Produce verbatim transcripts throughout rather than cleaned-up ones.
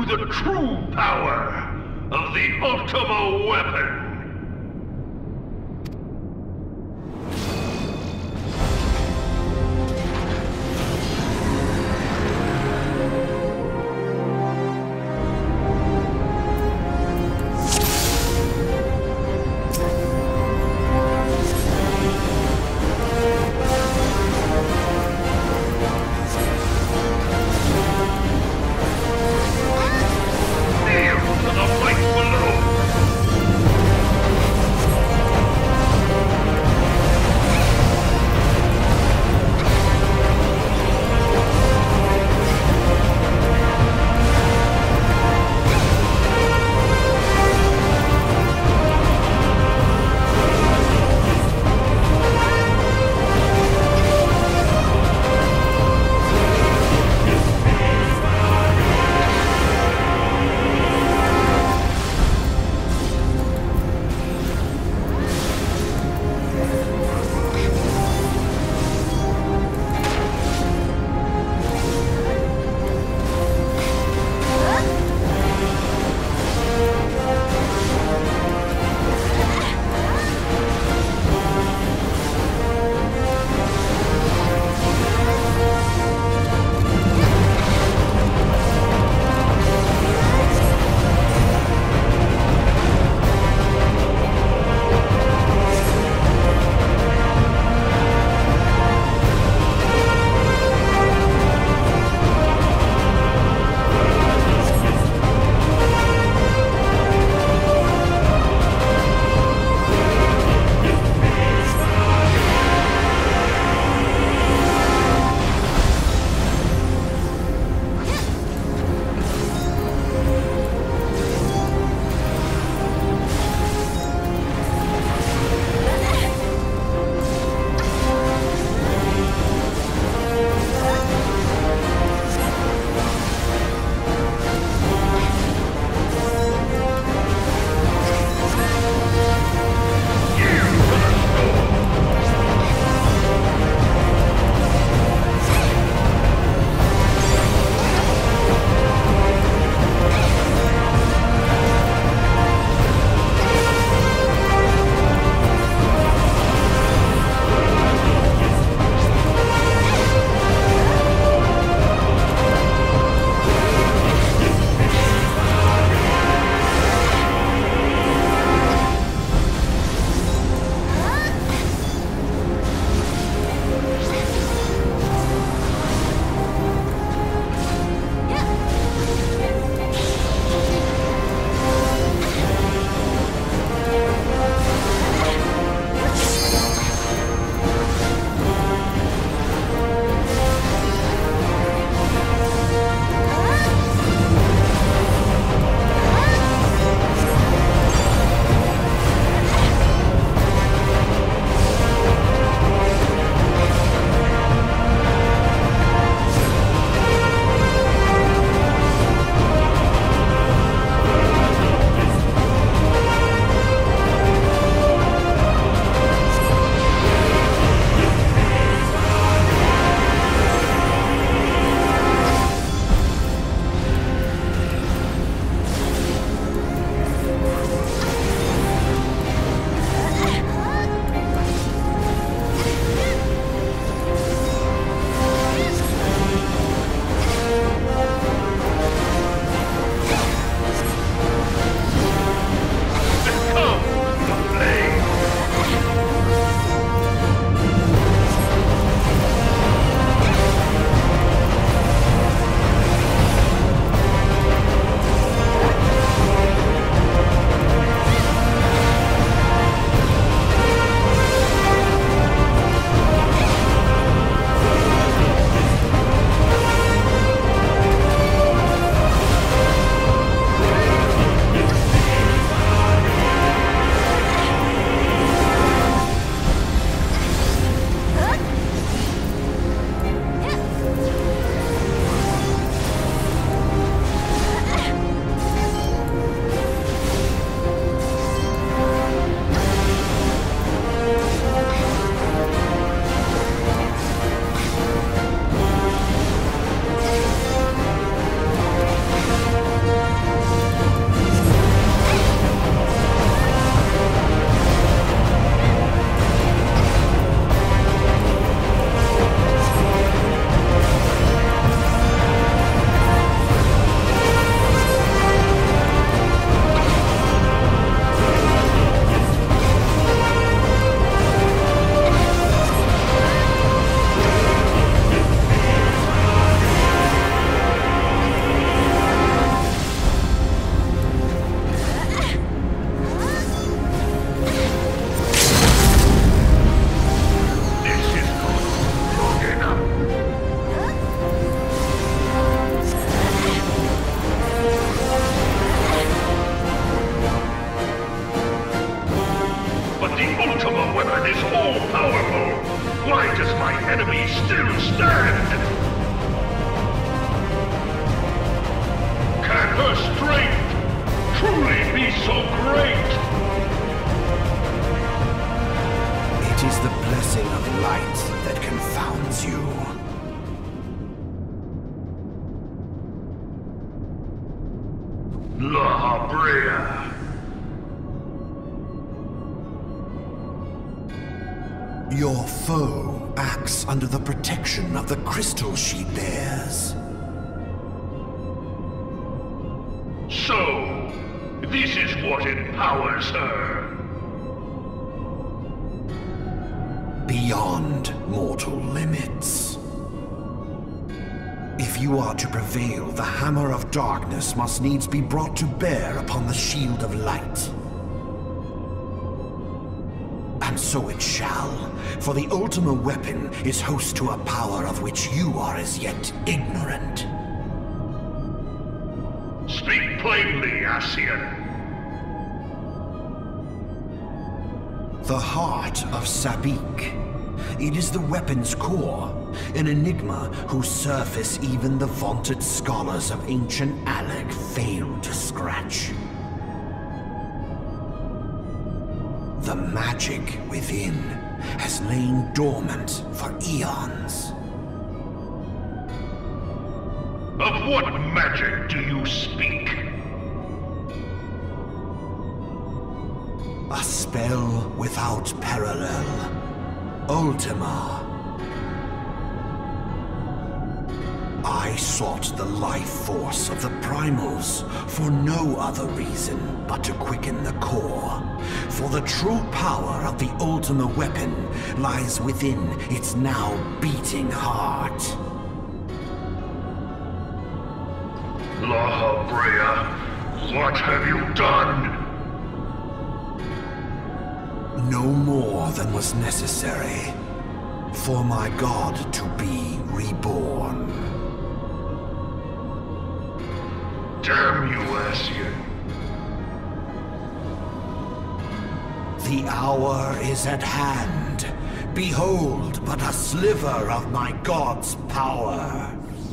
the true power of the Ultima weapon. Kneel to the fight below! her strength truly be so great? It is the blessing of light that confounds you. La Brea. Your foe acts under the protection of the crystal she bears. So, this is what empowers her. Beyond mortal limits. If you are to prevail, the hammer of darkness must needs be brought to bear upon the shield of light. And so it shall, for the Ultima weapon is host to a power of which you are as yet ignorant. Speak plainly, Ascian. The heart of Sabik. It is the weapon's core, an enigma whose surface even the vaunted scholars of ancient Alec failed to scratch. The magic within has lain dormant for eons. Of what magic do you speak? A spell without parallel. Ultima. I sought the life force of the primals for no other reason but to quicken the core. For the true power of the Ultima weapon lies within its now beating heart. La Brea, what have you done? No more than was necessary for my god to be reborn. Damn you, Ascian. The hour is at hand. Behold but a sliver of my god's power.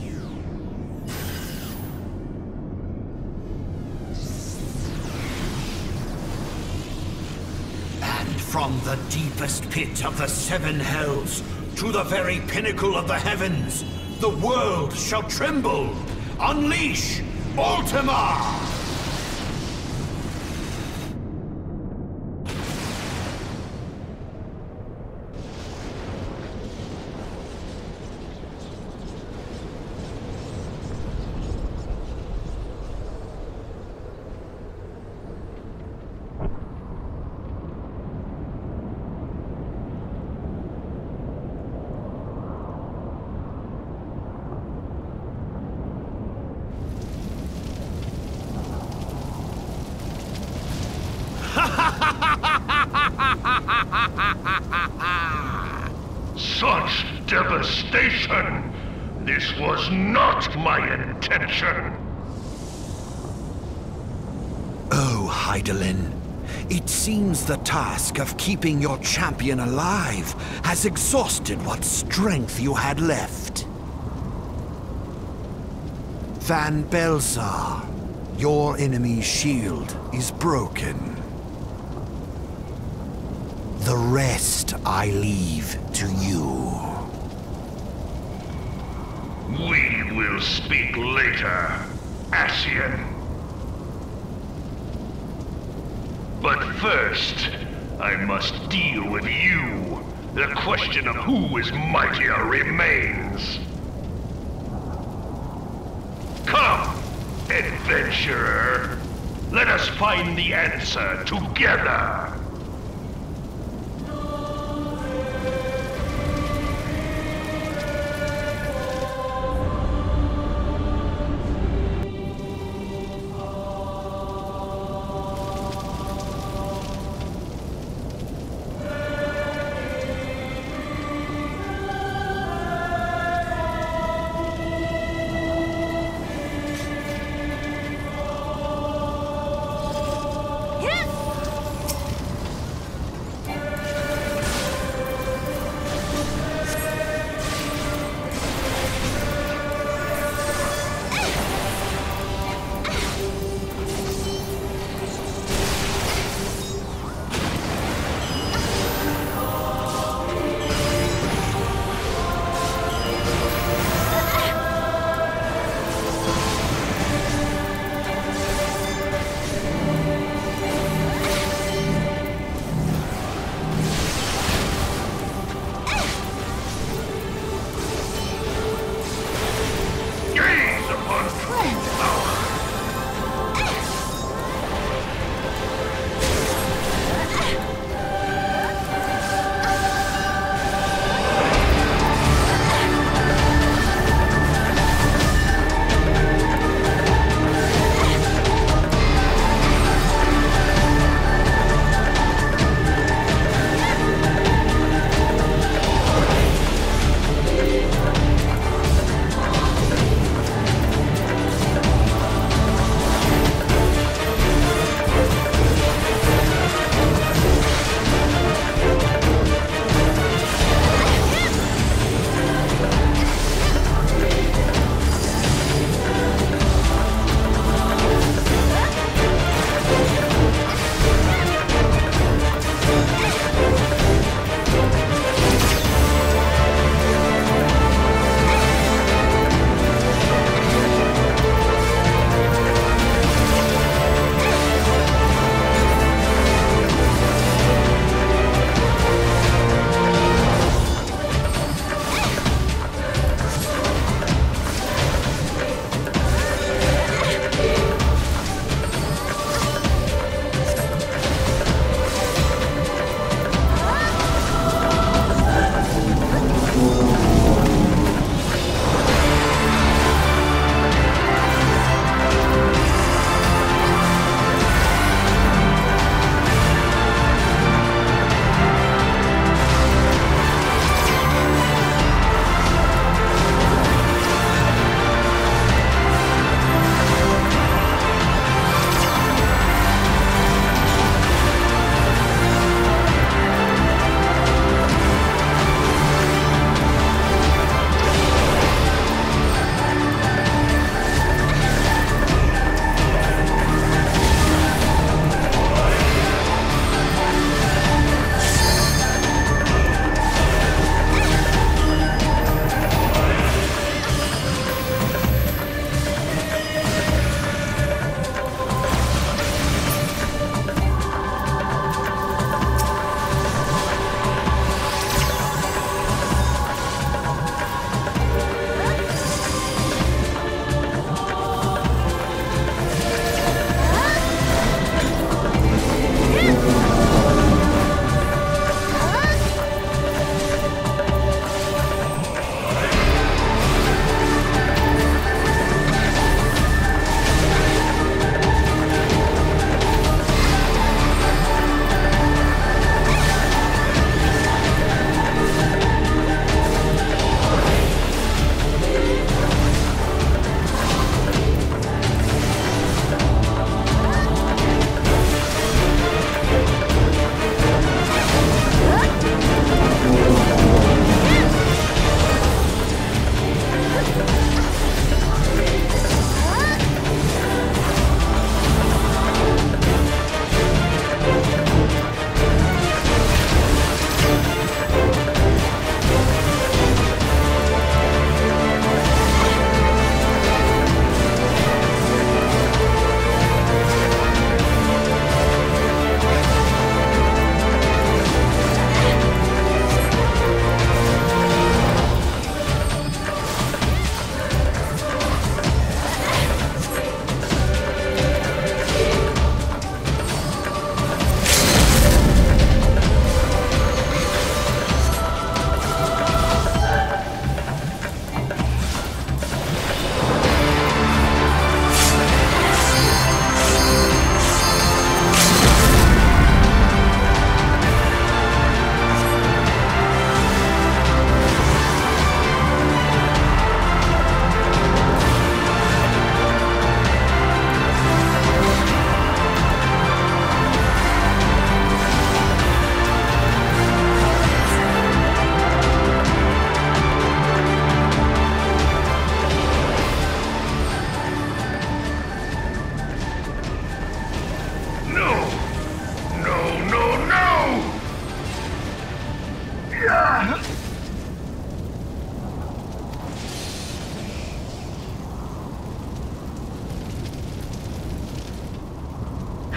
From the deepest pit of the seven hells to the very pinnacle of the heavens, the world shall tremble. Unleash Ultima! Such devastation! This was not my intention! Oh, Hydaelyn. It seems the task of keeping your champion alive has exhausted what strength you had left. Van Belzar, your enemy's shield is broken. The rest I leave to you. We will speak later, Ascian. But first, I must deal with you. The question of who is mightier remains. Come, adventurer. Let us find the answer together.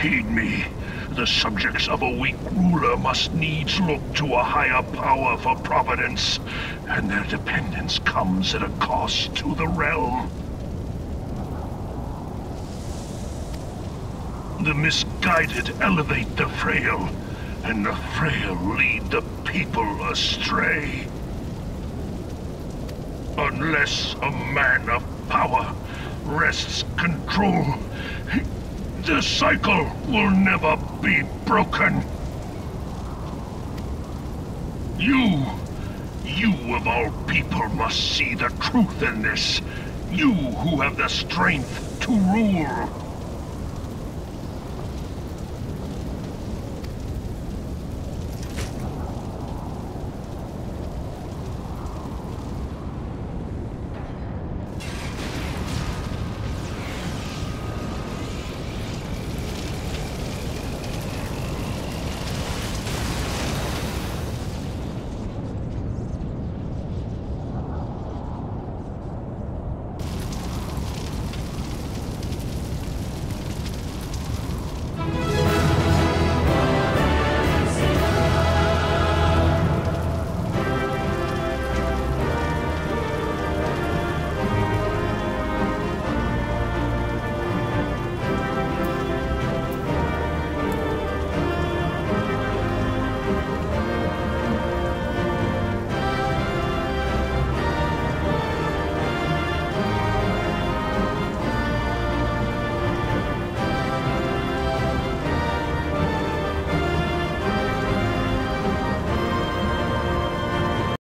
Heed me. The subjects of a weak ruler must needs look to a higher power for providence, and their dependence comes at a cost to the realm. The misguided elevate the frail, and the frail lead the people astray. Unless a man of power wrests control, the cycle will never be broken. You, you of all people must see the truth in this. You who have the strength to rule.